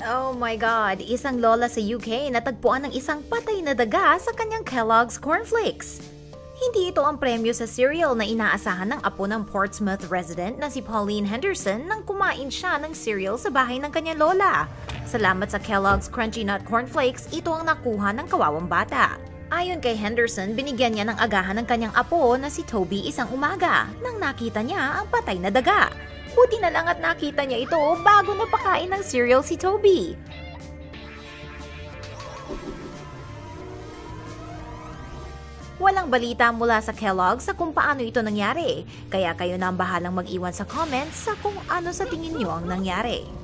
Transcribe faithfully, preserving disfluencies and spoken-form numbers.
Oh my God! Isang lola sa U K natagpuan ng isang patay na daga sa kanyang Kellogg's cornflakes. Hindi ito ang premyo sa cereal na inaasahan ng apo ng Portsmouth resident na si Pauline Henderson nang kumain siya ng cereal sa bahay ng kanyang lola. Salamat sa Kellogg's Crunchy Nut Cornflakes, ito ang nakuha ng kawawang bata. Ayon kay Henderson, binigyan niya ng agahan ng kanyang apo na si Toby isang umaga nang nakita niya ang patay na daga. Buti na lang at nakita niya ito bago napakain ng cereal si Toby. Walang balita mula sa Kellogg sa kung paano ito nangyari, kaya kayo na ang bahalang mag-iwan sa comments sa kung ano sa tingin niyo ang nangyari.